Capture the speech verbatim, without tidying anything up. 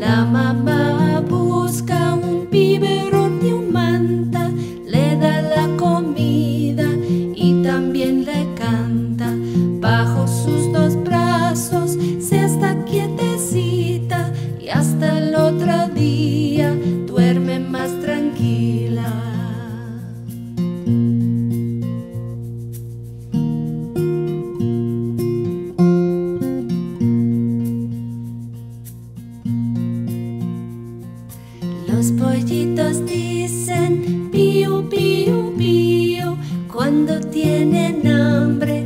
La mamá busca un biberón y un manta, le da la comida y también le canta. Bajo sus dos brazos se está quietecita y hasta el otro día duerme más tranquila. Los pollitos dicen piu, piu, piu cuando tienen hambre.